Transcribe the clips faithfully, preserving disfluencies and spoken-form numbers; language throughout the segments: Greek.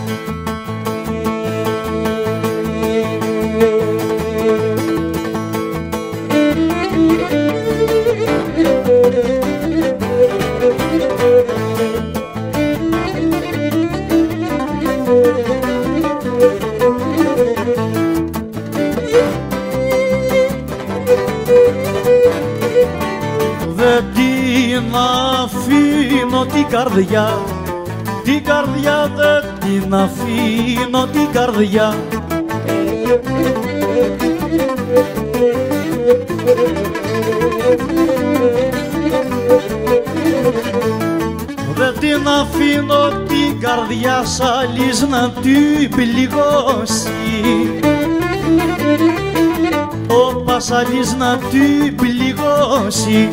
Δεν την αφήνω την καρδιά, την καρδιά δεν την αφήνω την καρδιά. Δεν την αφήνω την καρδιά σ' άλλης να την πληγώσει, όπα σ' άλλης να την πληγώσει.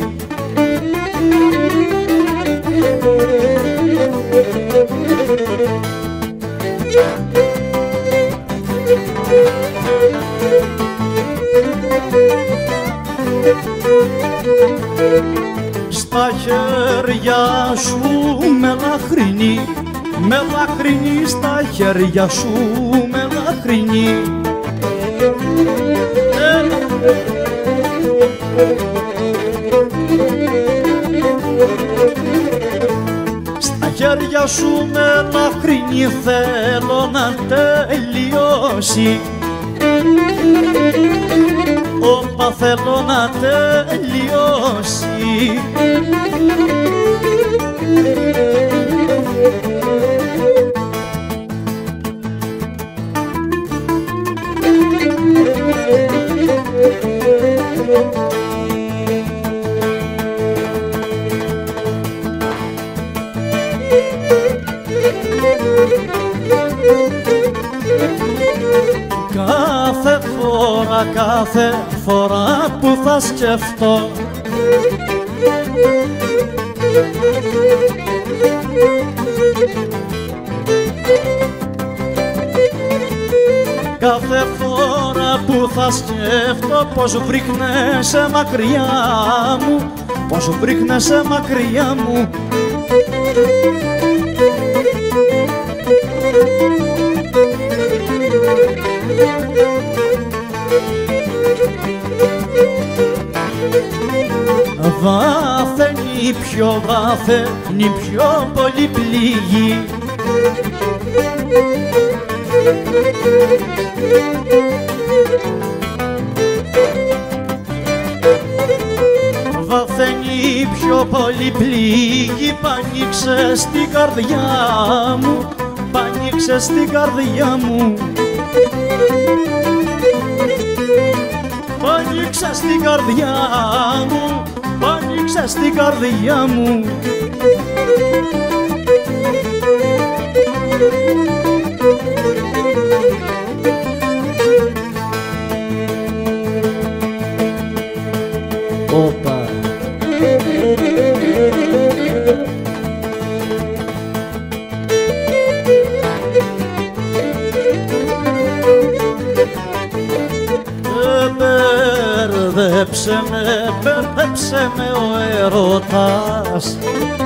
Στα χέρια σου με λαχρινή, με λαχρινή στα χέρια σου με λαχρινή. Στα χέρια σου με λαχρινή θέλω να τελειώσει, όπα θέλω να τελειώσει. Κάθε φορά, κάθε φορά που θα σκεφτώ κάθε φορά που θα σκεφτώ πως βρήκνεσαι μακριά μου, πως βρήκνεσαι μακριά μου. Βάθαινει πιο βάθαινει πιο πολύ πληγή, βάθαινει πιο πολύ πληγή, πανίξε στην καρδιά μου, πανίξε στην καρδιά μου. Πανίξε στην καρδιά μου, πανίξε στην καρδιά μου. Όπα. Μπέρδεψε με, μπέρδεψε με ο έρωτας,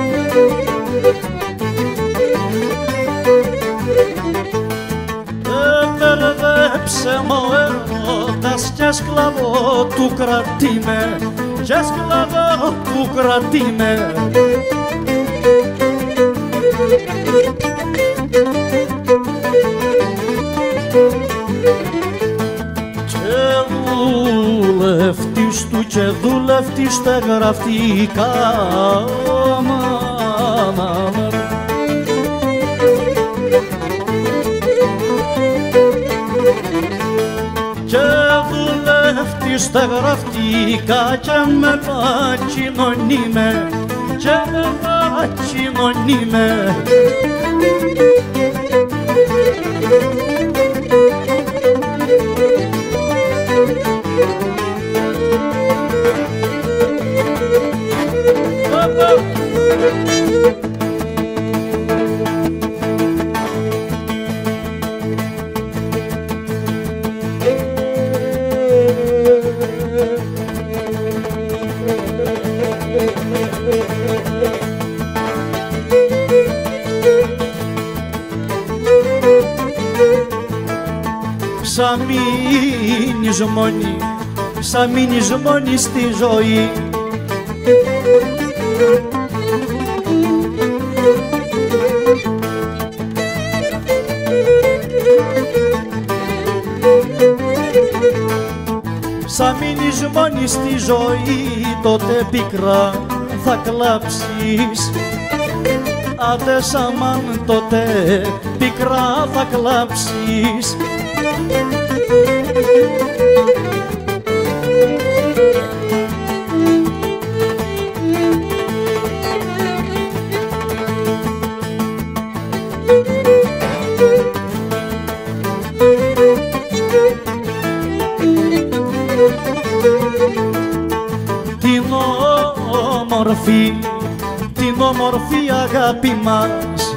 μπέρδεψε με ο έρωτας και σκλαβό του κρατεί με, και σκλαβό του κρατεί με. Δουλευτής του και δουλευτής στεγραφτικά, και δουλευτής στεγραφτικά και με βατσινονεί με, και με βατσινονεί με. Σαν μείνεις μόνη, σαν μείνεις μόνη στη ζωή. Σαν μείνεις μόνη στη ζωή, τότε πικρά θα κλάψεις. Άντε σαμάν, τότε πικρά θα κλάψεις. Την όμορφη, την όμορφη αγάπη μας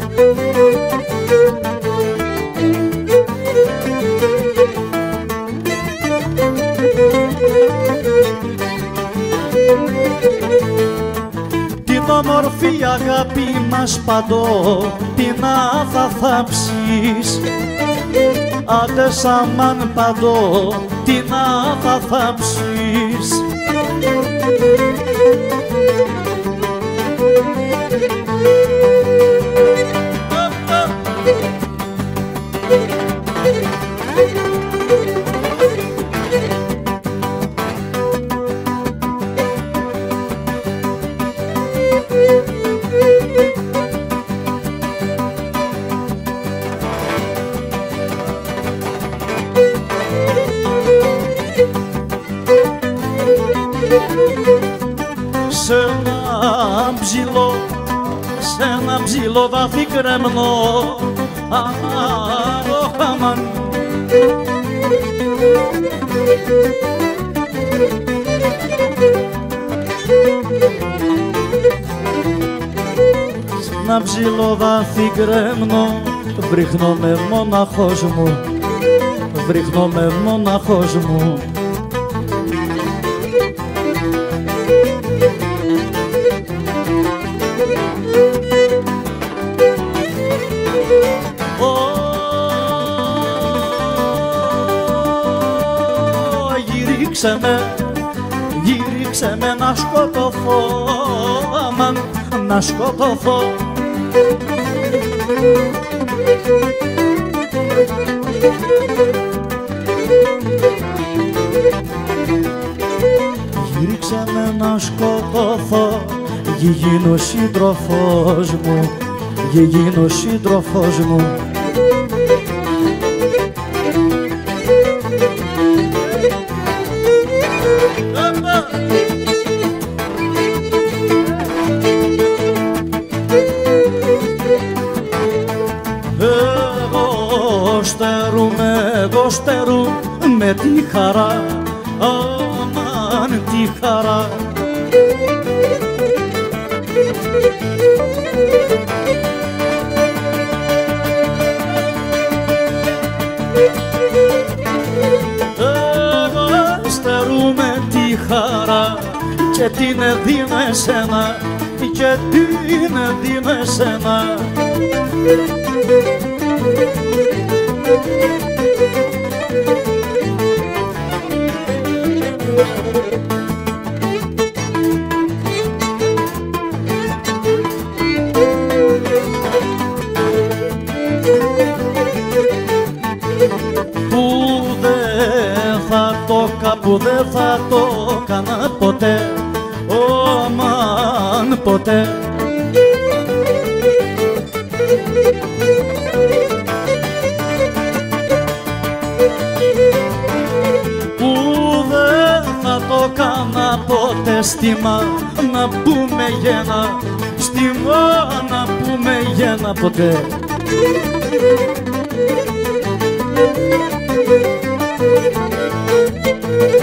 την όμορφη αγάπη μας παντότινα θα θάψεις. Άντε σαμάν παντότινα θα θάψεις. Σ' ένα ψηλό, σ' ένα ψηλό βάθη κρεμνό αροχαμάν. Σ' ένα ψηλό βάθη κρεμνό βριχνόμαι μοναχός μου, βριχνόμαι μοναχός μου. Γύριξε με, γύριξε με να σκοτωθώ, αμάν, να σκοτωθώ. Γύριξε με να σκοτωθώ, γη γίνω σύντροφος μου, γη γίνω σύντροφος μου. Εγώ στερούμε, εγώ στερούμε τη χαρά, αμάν τη χαρά. Εγώ στερούμε τη χαρά και την δίνω εσένα, και την δίνω εσένα. Που δεν θα το κα, που δεν θα το κάνα ποτέ, αμάν ποτέ. Που δεν θα το κάνα ποτέ, στιμά να πούμε γένα, στιμά να πούμε γένα ποτέ. Thank you.